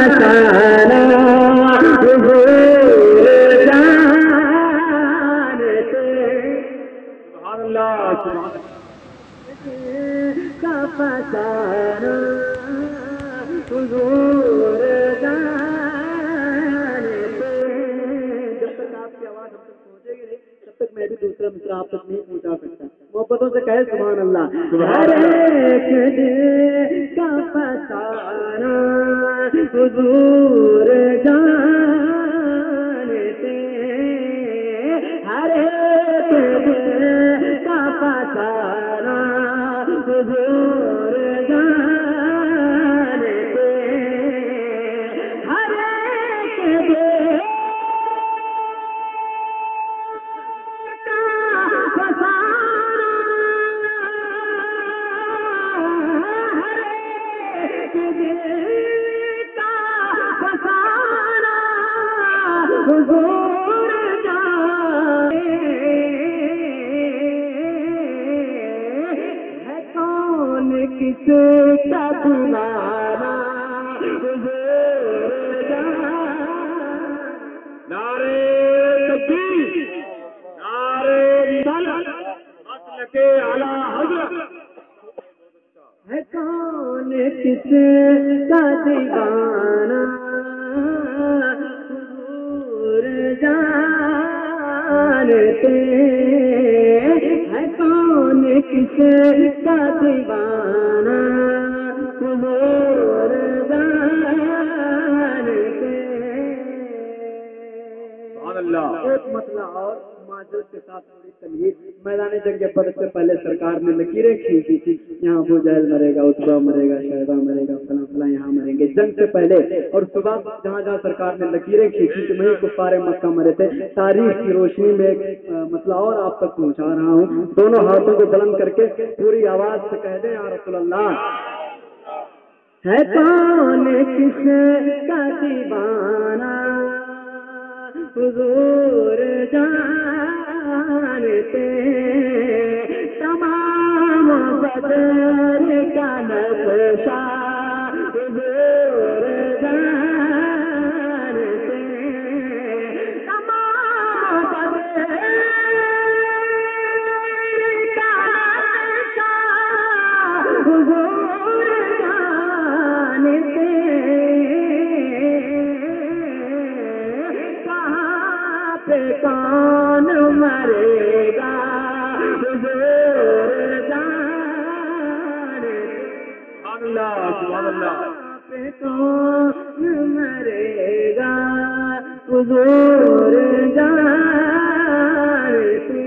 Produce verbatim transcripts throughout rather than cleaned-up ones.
فسانہ حضور جانتے سبحان اللہ سبحان کا فسانہ حضور جانتے جب تک آپ کی آواز ہم تک پہنچے گی نہیں تب تک میں بھی دوسرا مصرع آپ تک نہیں پہنچا سکتا محبتوں سے کہے سبحان اللہ ہر ایک دل کا فسانہ حضور جانتے ہر ایک دل کا فسانہ حضور جانتے ہر ایک دل حضور جانتے ہے کون کس کا دیوانہ حضور جانتے نعرے تکبیر نعرے رسالت مسلک اعلی حضرت ہے کون کس کا دیوانہ جانتے ہے کون کس کا دیوانہ حضور جانتے سبحان اللہ ایک مسئلہ اور معذرت کے ساتھ تھوڑی تمہید میدان جنگ بدر سے پہلے سرکار نے لکیریں کھینچی تھی یہاں ابو جہل مرے گا عتبہ مرے گا شیبہ مرے گا فلاں فلاں یہاں مریں گے جنگ سے پہلے اور صبح جہاں جہاں سرکار نے لکیریں کھینچی تو وہیں کفار مکہ مرے تھے تاریخ کی روشنی میں ایک مسئلہ اور آپ تک پہنچا رہا ہوں دونوں ہاتھوں کو بلند کر کے پوری آواز سے کہہ دیں یا رسول اللہ ہے کون کس کا دیوانہ حضور جانتے تمام بدر کا نقشہ حضور جانتے تمام بدر کا نقشہ حضور جانتے کون مرے گا حضور جانتے سبحان اللہ سبحان اللہ پہ کون مرے گا حضور جانتے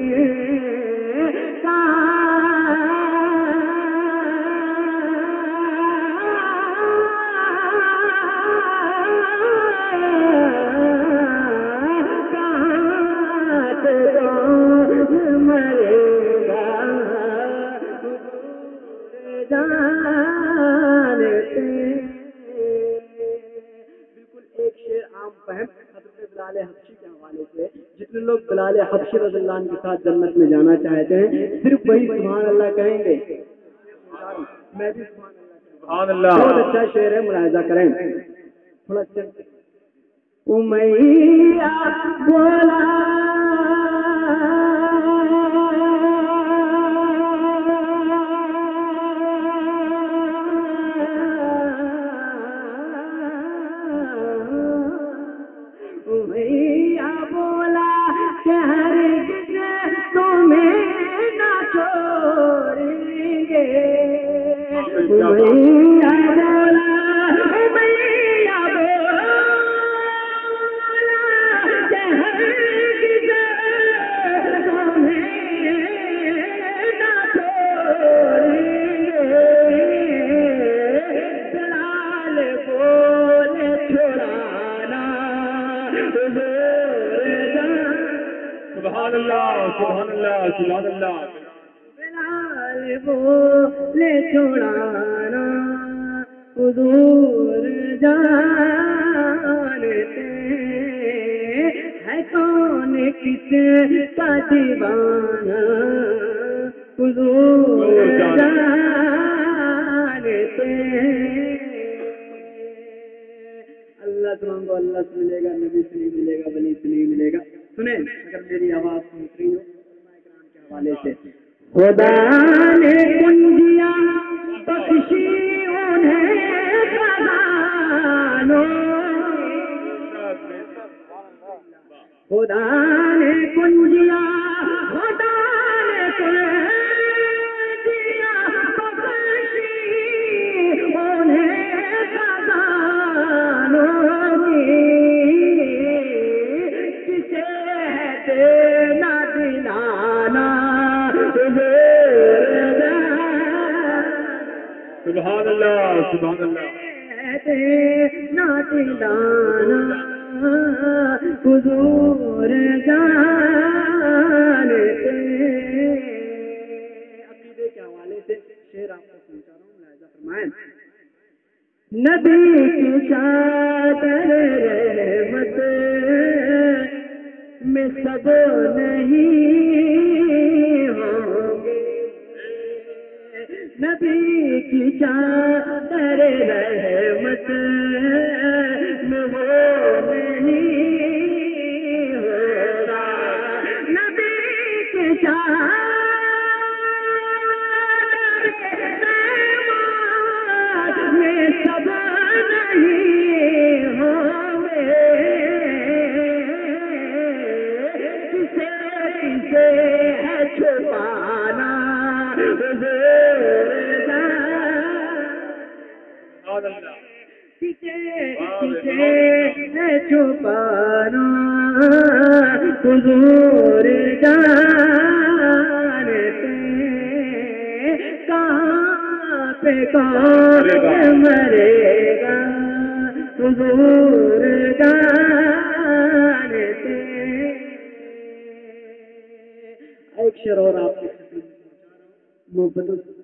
جتنے لوگ بلال حبشی رضی اللہ عنہ کے ساتھ جنت میں جانا چاہتے ہیں صرف وہی سبحان اللہ کہیں گے میں بھی سبحان اللہ بہت اچھا شعر ہے ملاحظہ کریں تھوڑا اچھا امیہ بولا سبحان اللہ سبحان اللہ سبحان اللہ بلال بولے چھوڑانا حضور جانتے ہے کون کس کا دیوانہ حضور جانتے اللہ سے مانگو اللہ سے ملے گا، نبی سے نہیں ملے گا، ولی سے نہیں ملے گا. سنیں اگر میری آواز سن رہی ہو علماء کرام کے حوالے سے. خدا نے کنجیا بخشی انہیں خزانوں، خدا نے کنجیا خدا نے کنجیا بخشی انہیں خزانوں کی، کسے دینا دلانا سبحان اللہ سبحان اللہ. دینا دلانا حضور جانتے. عقیدے کے حوالے سے شعر آپ کو پہنچا رہا ہوں، ملاحظہ فرمائیں. نبی کی چادر رحمت میں سب نہیں ہوں گے، نبی کی چادر رحمت میں وہ نہیں ہوگا، نبی کی چادر رحمت میں سب نہیں ہوں گے، کسے کسے ہے چھپانا کسے کسے ہے چھپانا حضور جانتے. کہاں پہ کون مرے گا حضور جانتے. ایک شعر اور آپ کی خدمت میں پہنچا رہا ہوں محبتوں سے.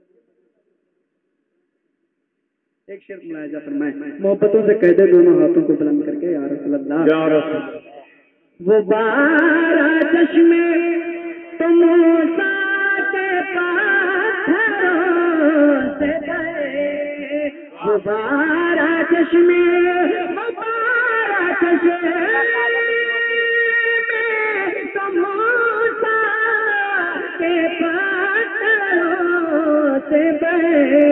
ایک شعر ملاحظہ فرمائیں. محبتوں سے کہہ دے دونوں ہاتھوں کو بلند کر کے یا رسول اللہ، یا رسول. وہ بارہ چشمے تو موسیٰ کے پاتھروں سے بہے، وہ بارہ چشمے وہ بارہ چشمے تو موسیٰ کے پاتھروں سے بہے،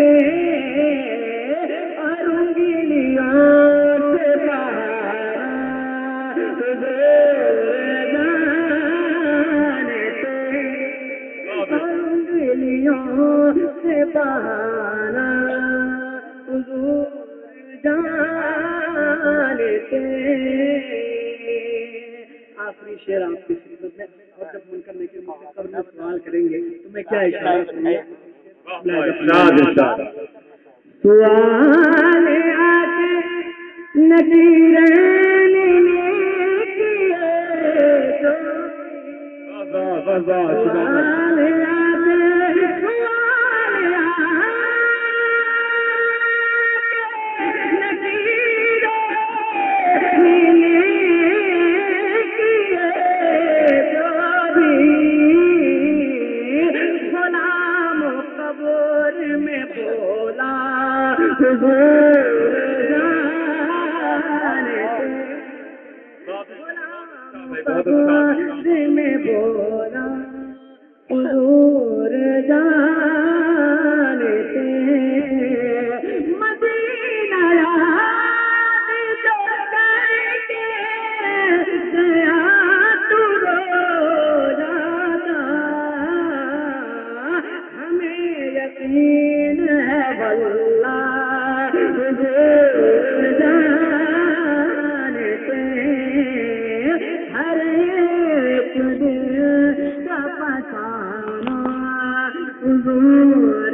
اور انگلیوں سے بہارا انگلیوں سے بہانا حضور جانتے. آخری شعر آپ کی خدمت میں، اور جب من کرنے کے موقع قبر میں سوال کریں گے تو میں کیا اشارہ کروں گا؟ سوال آتے نکیرین نے کیے تو، سوال آتے سوال آتے نکیرین نے کیے تو بھی غلام قبر میں بولا حضور جانتے. قبر میں بولا حضور جانتے. مدینہ یاد جو کر کے گیا تو رو جاتا، ہمیں یقین ہے واللہ حضور جانتے. ہر ایک دل کا پہچانا حضور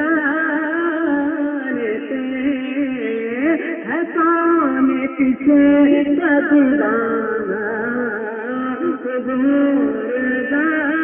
جانتے. ہے کون کسے کا دیوانہ حضور جانتے.